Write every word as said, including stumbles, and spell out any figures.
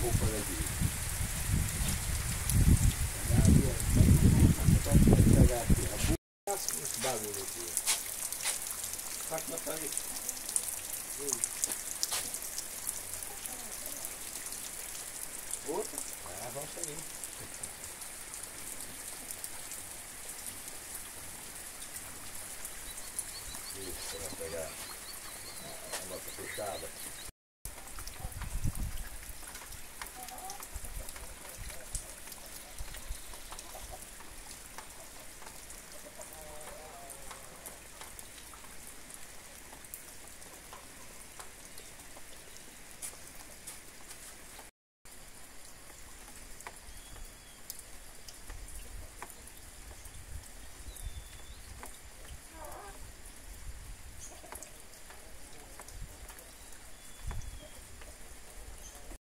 roupa daqui. Pegar aqui, a bucha, esse bagulho aqui. Vai botar aqui. Outra? Ah, vamos sair. Isso, vai pegar a nota fechada.